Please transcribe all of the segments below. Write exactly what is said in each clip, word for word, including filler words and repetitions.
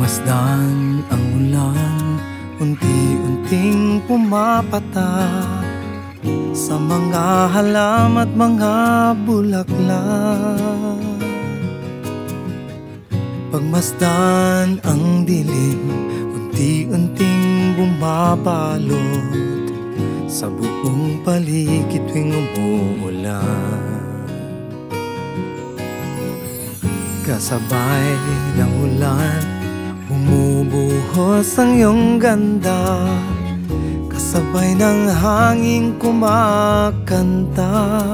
Pagmasdan ang ulan, unti-unting pumapatak sa mga halam at mga bulaklak. Pagmasdan ang dilim, unti-unting bumabalot sa buong paligid tuwing umuulan. Kasabay ng ulan, bumubuhos ang iyong ganda. Kasabay ng hangin kumakanta.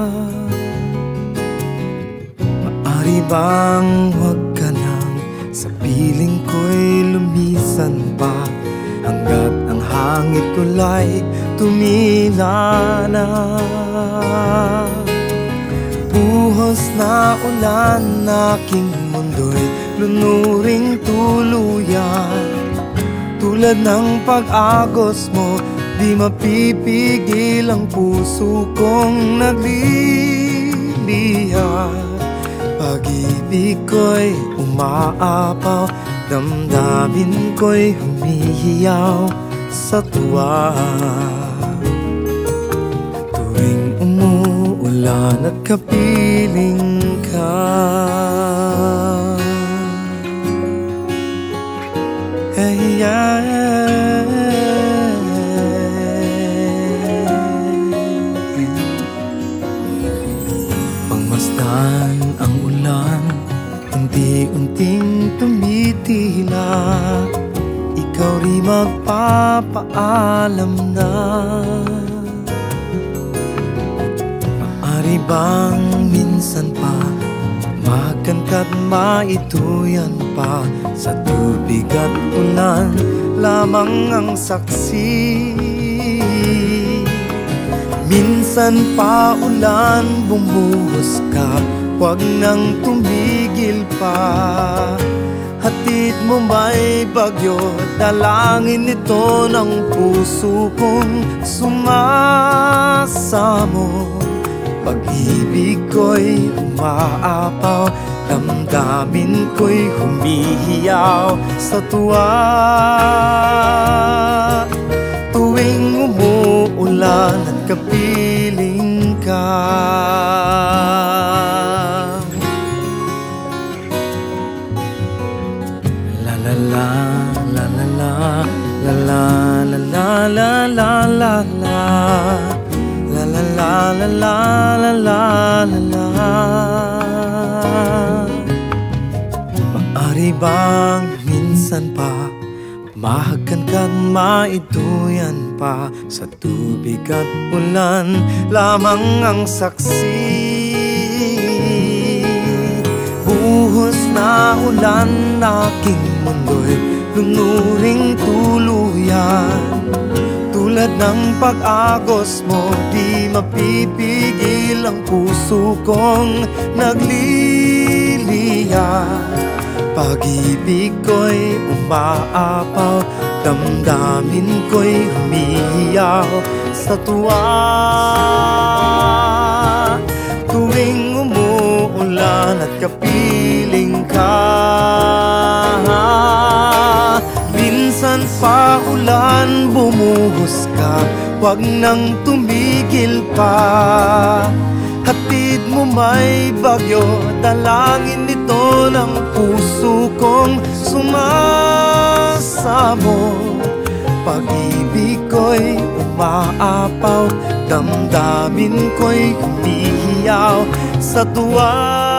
Maari bang huwag ka nang sa piling ko'y lumisan pa, hanggat ang hangit tulay tumila na. Buhos na ulan, aking mundo'y lunuring tuluyan. Tulad ng pag-agos mo, di mapipigil ang puso kong nagliliyab. Pag-ibig ko'y umaapaw, damdamin ko'y humihiyaw sa tuwa. Tuwing umuulan at kapiling ka, hey, yeah. Pagmasdan ang ulan, unti-unting tumitila. Ikaw rin magpapaalam na. Maari bang minsan pa magkankat maituyan pa, sa tubig at ulan lamang ang saksi. Minsan pa ulan, bumuhos ka, huwag nang tumigil pa. Hatid mo may bagyo, dalangin ito ng puso kong sumasamo. Pag-ibig ko'y umaapaw, damdamin ko'y humihiyaw sa tuwa. Tuwing umuulan at kapiling ka, la la la la la la la la la la la la la. La la la la la la la la. Maari bang minsan pa mahagkan maituyan pa, sa tubig at ulan lamang ang saksi. Buhos na ulan, aking mundo'y lunuring tuluyan. Tulad ng pag-agos mo, di mapipigil ang puso kong nagliliyab. Pag-ibig ko'y umaapaw, damdamin ko'y humihiyaw sa tuwa. Tuwing umuulan at kapiling ka, minsan pa ulan, bumuhos ka, huwag nang tumigil pa. Hatid mo may bagyo, dalangin ito ng puso kong sumasamo. Pag-ibig ko'y umaapaw, damdamin ko'y humihiyaw sa tuwa.